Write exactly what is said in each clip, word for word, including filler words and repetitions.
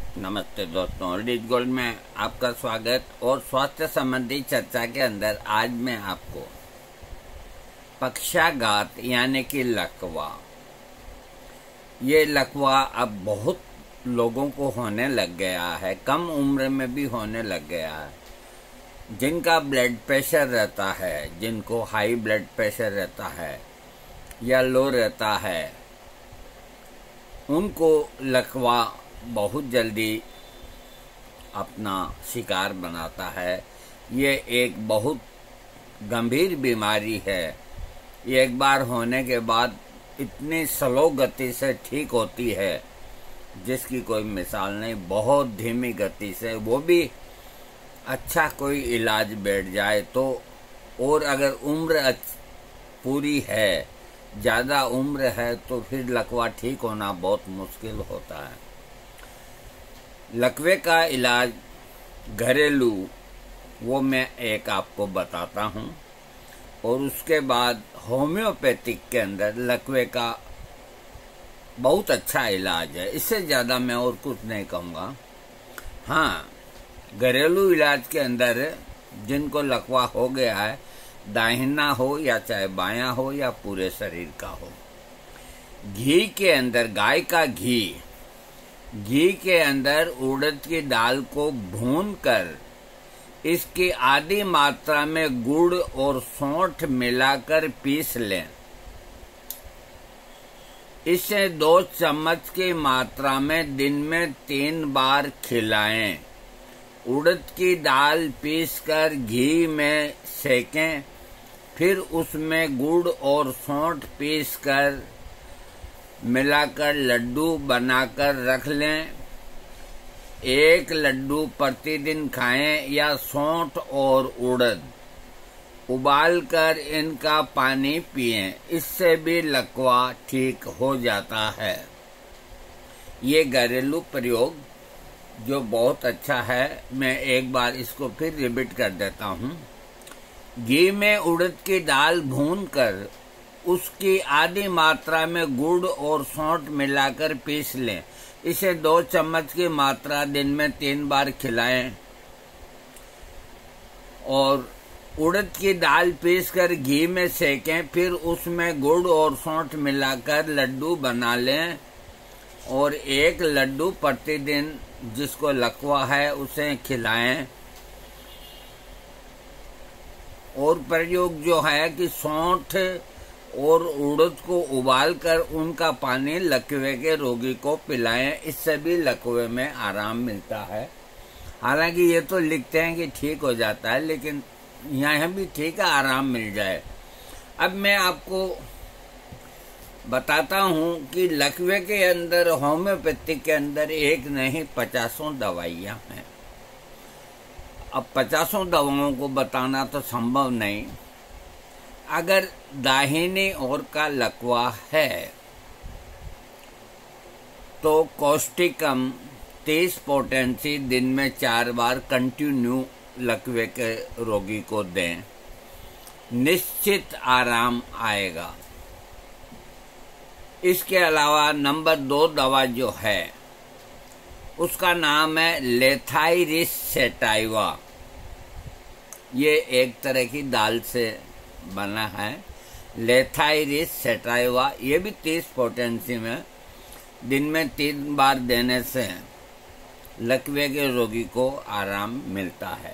नमस्ते दोस्तों, rich gold में आपका स्वागत। और स्वास्थ्य संबंधी चर्चा के अंदर आज मैं आपको पक्षाघात यानी कि लकवा, ये लकवा अब बहुत लोगों को होने लग गया है, कम उम्र में भी होने लग गया है। जिनका ब्लड प्रेशर रहता है, जिनको हाई ब्लड प्रेशर रहता है या लो रहता है, उनको लकवा बहुत जल्दी अपना शिकार बनाता है। ये एक बहुत गंभीर बीमारी है। ये एक बार होने के बाद इतनी स्लो गति से ठीक होती है जिसकी कोई मिसाल नहीं। बहुत धीमी गति से, वो भी अच्छा कोई इलाज बैठ जाए तो। और अगर उम्र पूरी है, ज़्यादा उम्र है, तो फिर लकवा ठीक होना बहुत मुश्किल होता है। लकवे का इलाज घरेलू वो मैं एक आपको बताता हूँ, और उसके बाद होम्योपैथिक के अंदर लकवे का बहुत अच्छा इलाज है। इससे ज़्यादा मैं और कुछ नहीं कहूँगा। हाँ, घरेलू इलाज के अंदर जिनको लकवा हो गया है, दाहिना हो या चाहे बायां हो या पूरे शरीर का हो, घी के अंदर, गाय का घी घी के अंदर उड़द की दाल को भूनकर इसकी आधी मात्रा में गुड़ और सौंठ मिलाकर पीस लें। इसे दो चम्मच की मात्रा में दिन में तीन बार खिलाएं। उड़द की दाल पीसकर घी में सेकें, फिर उसमें गुड़ और सौंठ पीसकर मिलाकर लड्डू बनाकर रख लें। एक लड्डू प्रतिदिन खाएं या सौंठ और उड़द उबालकर इनका पानी पिएं। इससे भी लकवा ठीक हो जाता है। ये घरेलू प्रयोग जो बहुत अच्छा है, मैं एक बार इसको फिर रिपीट कर देता हूँ। घी में उड़द की दाल भूनकर उसकी आधी मात्रा में गुड़ और सौंठ मिलाकर पीस लें। इसे दो चम्मच की मात्रा दिन में तीन बार खिलाएं। और उड़द की दाल पीसकर घी में सेकें, फिर उसमें गुड़ और सौंठ मिलाकर लड्डू बना लें। और एक लड्डू प्रतिदिन जिसको लकवा है उसे खिलाएं। और प्रयोग जो है कि सौंठ और उड़द को उबालकर उनका पानी लकवे के रोगी को पिलाएं। इससे भी लकवे में आराम मिलता है। हालांकि ये तो लिखते हैं कि ठीक हो जाता है, लेकिन यहाँ भी ठीक है, आराम मिल जाए। अब मैं आपको बताता हूँ कि लकवे के अंदर, होम्योपैथिक के अंदर एक नहीं पचासों दवाइयाँ हैं। अब पचासों दवाओं को बताना तो संभव नहीं। अगर दाहिनी ओर का लकवा है तो कॉस्टिकम तीस पोटेंसी दिन में चार बार कंटिन्यू लकवे के रोगी को दें। निश्चित आराम आएगा। इसके अलावा नंबर दो दवा जो है उसका नाम है लेथाइरिस सैटाइवा। ये एक तरह की दाल से बना है, लेथाइरिस सैटाइवा। ये भी तीस पोटेंसी में दिन में तीन बार देने से लकवे के रोगी को आराम मिलता है।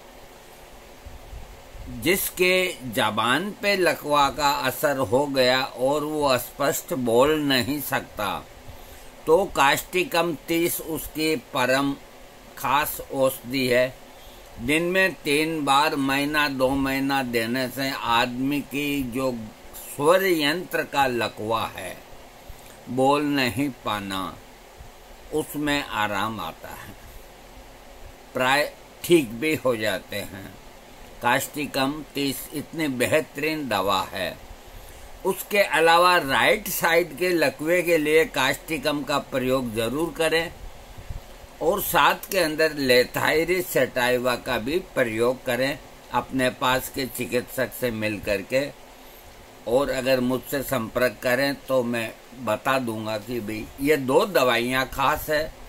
जिसके जबान पे लकवा का असर हो गया और वो स्पष्ट बोल नहीं सकता, तो कास्टिकम तीस उसकी परम खास औषधि है। दिन में तीन बार महीना दो महीना देने से आदमी की जो स्वर यंत्र का लकवा है, बोल नहीं पाना, उसमें आराम आता है। प्राय ठीक भी हो जाते हैं। कास्टिकम तीस इतनी बेहतरीन दवा है। उसके अलावा राइट साइड के लकवे के लिए कास्टिकम का प्रयोग जरूर करें, और साथ के अंदर लेथाइरिस सैटाइवा का भी प्रयोग करें अपने पास के चिकित्सक से मिल करके। और अगर मुझसे संपर्क करें तो मैं बता दूंगा कि भाई ये दो दवाइयाँ खास है।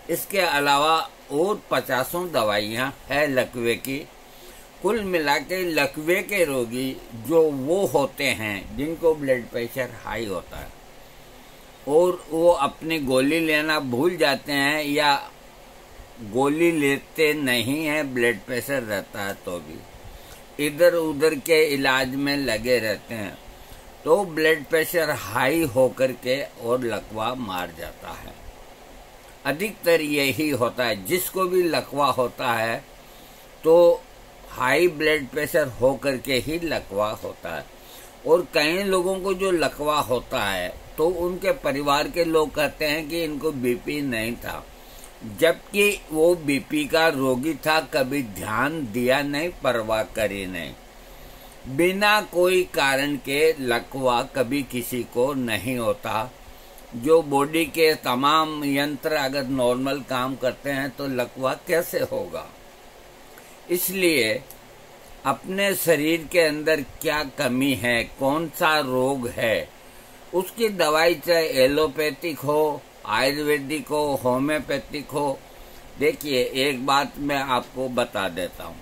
इसके अलावा और पचासों दवाइयाँ है लकवे की। कुल मिला के लकवे के रोगी जो वो होते हैं जिनको ब्लड प्रेशर हाई होता है और वो अपनी गोली लेना भूल जाते हैं या गोली लेते नहीं हैं, ब्लड प्रेशर रहता है तो भी इधर उधर के इलाज में लगे रहते हैं, तो ब्लड प्रेशर हाई होकर के और लकवा मार जाता है। अधिकतर यही होता है, जिसको भी लकवा होता है तो हाई ब्लड प्रेशर होकर के ही लकवा होता है। और कई लोगों को जो लकवा होता है तो उनके परिवार के लोग कहते हैं कि इनको बीपी नहीं था, जबकि वो बीपी का रोगी था, कभी ध्यान दिया नहीं, परवाह करी नहीं। बिना कोई कारण के लकवा कभी किसी को नहीं होता। जो बॉडी के तमाम यंत्र अगर नॉर्मल काम करते हैं तो लकवा कैसे होगा? इसलिए अपने शरीर के अंदर क्या कमी है, कौन सा रोग है, उसकी दवाई चाहे एलोपैथिक हो, आयुर्वेदिक हो, होम्योपैथिक हो। देखिए एक बात मैं आपको बता देता हूँ,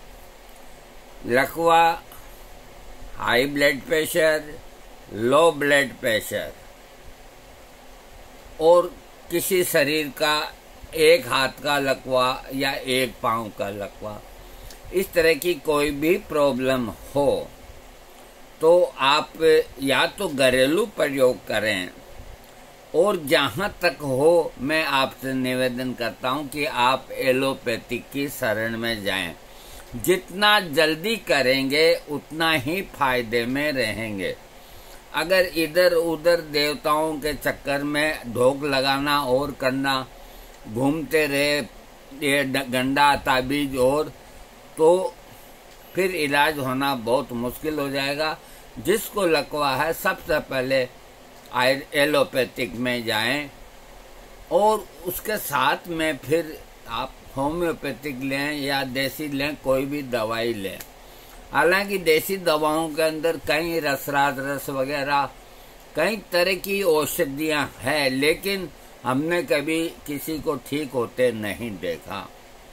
लकवा, high blood pressure, low blood pressure और किसी शरीर का एक हाथ का लकवा या एक पांव का लकवा, इस तरह की कोई भी प्रॉब्लम हो तो आप या तो घरेलू प्रयोग करें, और जहां तक हो मैं आपसे निवेदन करता हूं कि आप एलोपैथिक की शरण में जाएं। जितना जल्दी करेंगे उतना ही फायदे में रहेंगे। अगर इधर उधर देवताओं के चक्कर में ढोक लगाना और करना, घूमते रहे ये गंडा ताबीज और, तो फिर इलाज होना बहुत मुश्किल हो जाएगा। जिसको लकवा है सबसे पहले एलोपैथिक में जाएं और उसके साथ में फिर आप होम्योपैथिक लें या देसी लें, कोई भी दवाई लें। हालांकि देसी दवाओं के अंदर कई रसराज रस वगैरह कई तरह की औषधियां हैं, लेकिन हमने कभी किसी को ठीक होते नहीं देखा।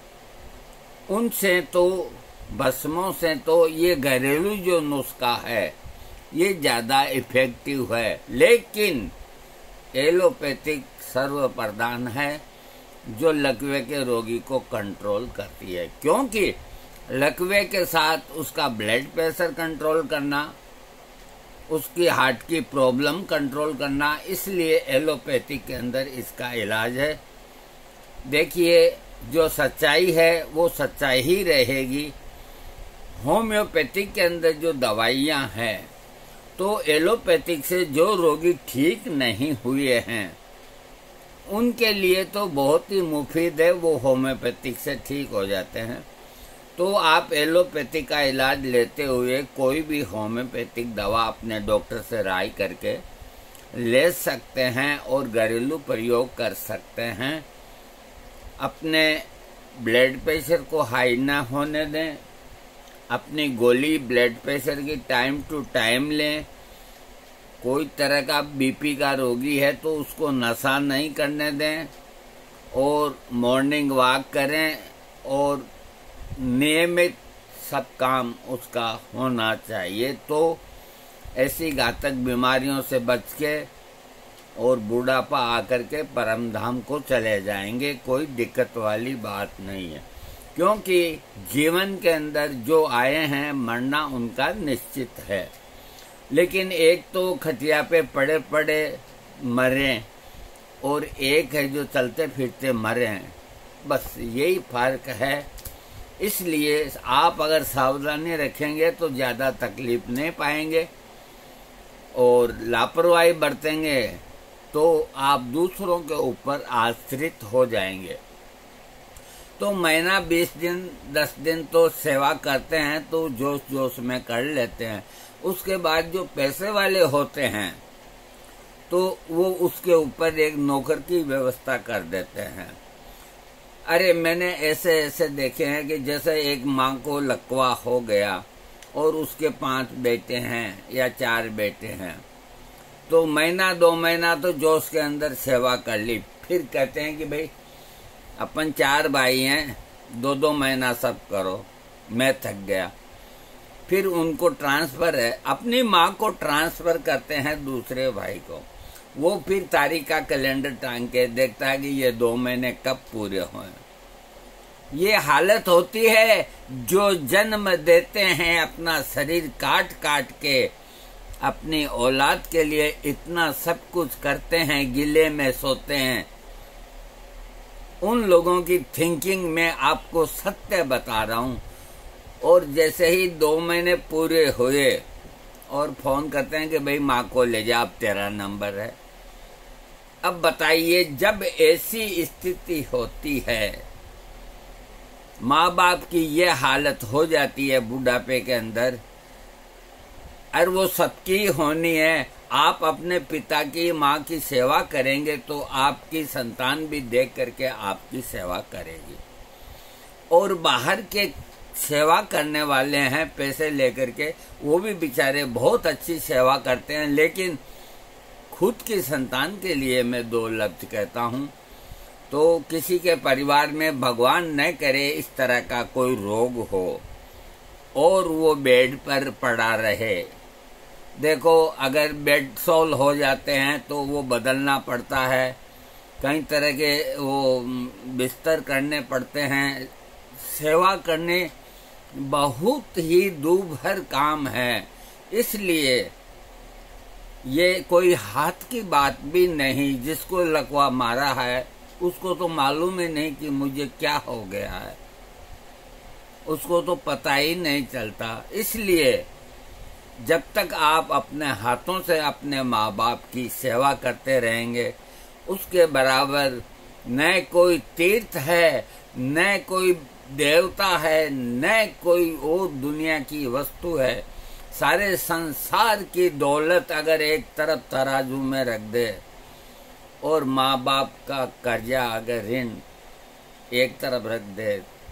उनसे तो भस्मों से तो ये घरेलू जो नुस्खा है ये ज्यादा इफेक्टिव है, लेकिन एलोपैथिक सर्वप्रधान है जो लकवे के रोगी को कंट्रोल करती है, क्योंकि लकवे के साथ उसका ब्लड प्रेशर कंट्रोल करना, उसकी हार्ट की प्रॉब्लम कंट्रोल करना, इसलिए एलोपैथिक के अंदर इसका इलाज है। देखिए जो सच्चाई है वो सच्चाई ही रहेगी। होम्योपैथिक के अंदर जो दवाइयां हैं तो एलोपैथिक से जो रोगी ठीक नहीं हुए हैं उनके लिए तो बहुत ही मुफीद है, वो होम्योपैथिक से ठीक हो जाते हैं। तो आप एलोपैथिक का इलाज लेते हुए कोई भी होम्योपैथिक दवा अपने डॉक्टर से राय करके ले सकते हैं और घरेलू प्रयोग कर सकते हैं। अपने ब्लड प्रेशर को हाई ना होने दें, अपनी गोली ब्लड प्रेशर की टाइम टू टाइम लें। कोई तरह का बीपी का रोगी है तो उसको नशा नहीं करने दें और मॉर्निंग वॉक करें और नियमित सब काम उसका होना चाहिए, तो ऐसी घातक बीमारियों से बच के और बुढ़ापा आकर के परम धाम को चले जाएंगे। कोई दिक्कत वाली बात नहीं है, क्योंकि जीवन के अंदर जो आए हैं मरना उनका निश्चित है। लेकिन एक तो खटिया पे पड़े पड़े मरे और एक है जो चलते फिरते मरे, बस यही फर्क है। इसलिए आप अगर सावधानी रखेंगे तो ज्यादा तकलीफ नहीं पाएंगे, और लापरवाही बरतेंगे तो आप दूसरों के ऊपर आश्रित हो जाएंगे। तो महीना बीस दिन दस दिन तो सेवा करते हैं तो जोश जोश में कर लेते हैं। उसके बाद जो पैसे वाले होते हैं तो वो उसके ऊपर एक नौकर की व्यवस्था कर देते हैं। अरे मैंने ऐसे ऐसे देखे हैं कि जैसे एक माँ को लकवा हो गया और उसके पांच बेटे हैं या चार बेटे हैं, तो महीना दो महीना तो जोश के अंदर सेवा कर ली, फिर कहते हैं कि भाई अपन चार भाई हैं, दो दो महीना सब करो, मैं थक गया। फिर उनको ट्रांसफर है, अपनी माँ को ट्रांसफर करते हैं दूसरे भाई को। वो फिर तारीख का कैलेंडर टांग के देखता है कि ये दो महीने कब पूरे हुए। ये हालत होती है जो जन्म देते हैं, अपना शरीर काट काट के अपनी औलाद के लिए इतना सब कुछ करते हैं, गिले में सोते हैं। उन लोगों की थिंकिंग में आपको सत्य बता रहा हूं। और जैसे ही दो महीने पूरे हुए और फोन करते हैं कि भाई माँ को ले जा, अब तेरा नंबर है। अब बताइए, जब ऐसी स्थिति होती है, माँ बाप की ये हालत हो जाती है बुढ़ापे के अंदर, और वो सबकी होनी है। आप अपने पिता की, माँ की सेवा करेंगे तो आपकी संतान भी देख करके आपकी सेवा करेगी। और बाहर के सेवा करने वाले हैं पैसे लेकर के, वो भी बेचारे बहुत अच्छी सेवा करते हैं, लेकिन खुद की संतान के लिए मैं दो लफ्ज कहता हूँ। तो किसी के परिवार में भगवान न करे इस तरह का कोई रोग हो और वो बेड पर पड़ा रहे। देखो, अगर बेड सोल हो जाते हैं तो वो बदलना पड़ता है, कई तरह के वो बिस्तर करने पड़ते हैं, सेवा करने बहुत ही दूभर काम है। इसलिए ये कोई हाथ की बात भी नहीं। जिसको लकवा मारा है उसको तो मालूम ही नहीं कि मुझे क्या हो गया है, उसको तो पता ही नहीं चलता। इसलिए जब तक आप अपने हाथों से अपने माँ बाप की सेवा करते रहेंगे, उसके बराबर न कोई तीर्थ है, न कोई देवता है, न कोई और दुनिया की वस्तु है। सारे संसार की दौलत अगर एक तरफ तराजू में रख दे और माँ बाप का कर्जा अगर ऋण एक तरफ रख दे,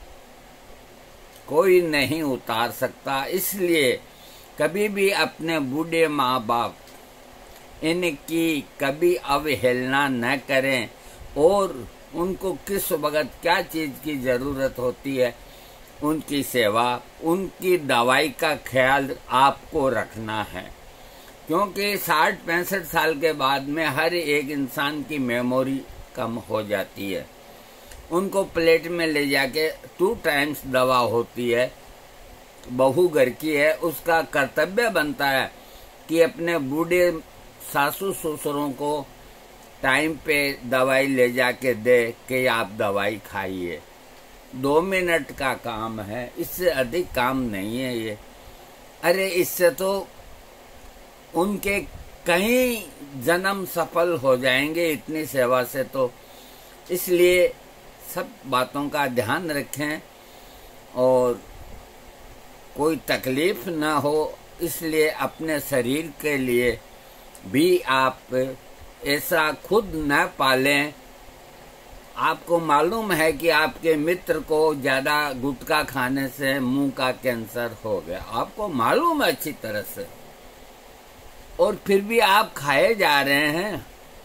कोई नहीं उतार सकता। इसलिए कभी भी अपने बूढ़े माँ बाप इनकी कभी अवहेलना न करें, और उनको किस वक्त क्या चीज की जरूरत होती है उनकी सेवा, उनकी दवाई का ख्याल आपको रखना है। क्योंकि साठ पैंसठ साल के बाद में हर एक इंसान की मेमोरी कम हो जाती है। उनको प्लेट में ले जाके टू टाइम्स दवा होती है। बहू घर की है, उसका कर्तव्य बनता है कि अपने बूढ़े सासू ससुरों को टाइम पे दवाई ले जाके दे कि आप दवाई खाइए। दो मिनट का काम है, इससे अधिक काम नहीं है ये। अरे इससे तो उनके कई जन्म सफल हो जाएंगे इतनी सेवा से। तो इसलिए सब बातों का ध्यान रखें और कोई तकलीफ ना हो, इसलिए अपने शरीर के लिए भी आप ऐसा खुद न पालें। आपको मालूम है कि आपके मित्र को ज्यादा गुटखा खाने से मुंह का कैंसर हो गया, आपको मालूम है अच्छी तरह से, और फिर भी आप खाए जा रहे हैं।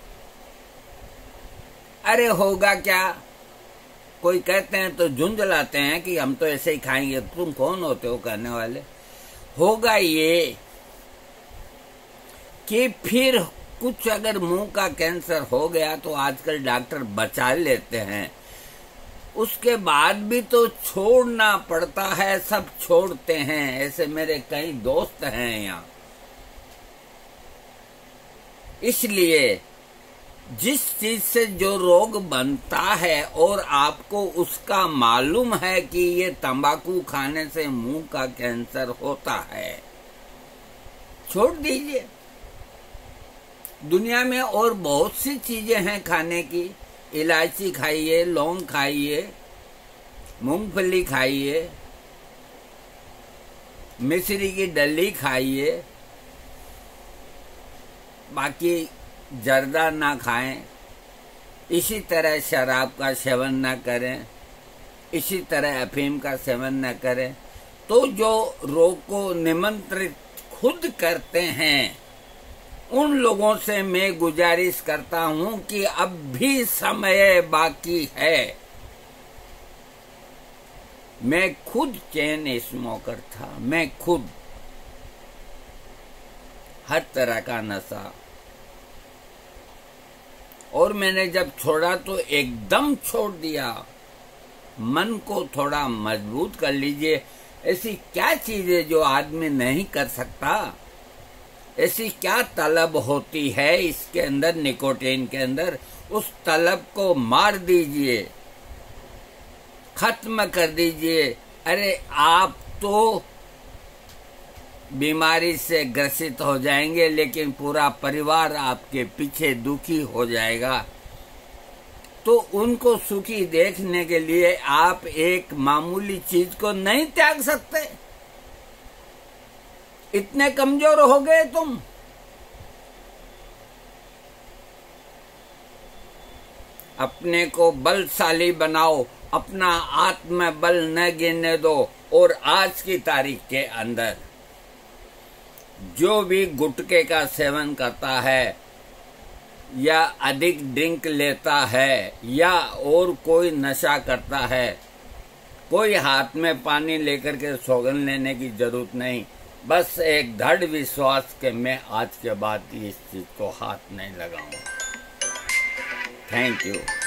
अरे होगा क्या? कोई कहते हैं तो झुंझलाते हैं कि हम तो ऐसे ही खाएंगे। तुम कौन होते हो कहने वाले? होगा ये कि फिर कुछ अगर मुंह का कैंसर हो गया तो आजकल डॉक्टर बचा लेते हैं, उसके बाद भी तो छोड़ना पड़ता है। सब छोड़ते हैं, ऐसे मेरे कई दोस्त हैं यहाँ। इसलिए जिस चीज से जो रोग बनता है और आपको उसका मालूम है कि ये तंबाकू खाने से मुंह का कैंसर होता है, छोड़ दीजिए। दुनिया में और बहुत सी चीजें हैं खाने की। इलायची खाइए, लौंग खाइए, मूंगफली खाइए, मिश्री की डली खाइए, बाकी जर्दा ना खाएं। इसी तरह शराब का सेवन न करें, इसी तरह अफीम का सेवन न करें। तो जो रोग को निमंत्रित खुद करते हैं उन लोगों से मैं गुजारिश करता हूं कि अब भी समय बाकी है। मैं खुद चेन स्मोकर था, मैं खुद हर तरह का नशा। और मैंने जब छोड़ा तो एकदम छोड़ दिया। मन को थोड़ा मजबूत कर लीजिए। ऐसी क्या चीज है जो आदमी नहीं कर सकता? ऐसी क्या तलब होती है इसके अंदर, निकोटीन के अंदर? उस तलब को मार दीजिए, खत्म कर दीजिए। अरे आप तो बीमारी से ग्रसित हो जाएंगे, लेकिन पूरा परिवार आपके पीछे दुखी हो जाएगा। तो उनको सुखी देखने के लिए आप एक मामूली चीज को नहीं त्याग सकते? इतने कमजोर हो गए तुम? अपने को बलशाली बनाओ, अपना आत्म बल न गिरने दो। और आज की तारीख के अंदर जो भी गुटखे का सेवन करता है या अधिक ड्रिंक लेता है या और कोई नशा करता है, कोई हाथ में पानी लेकर के सौगंध लेने की जरूरत नहीं। बस एक दृढ़ विश्वास के मैं आज के बाद इस चीज को हाथ नहीं लगाऊंगा। Thank you.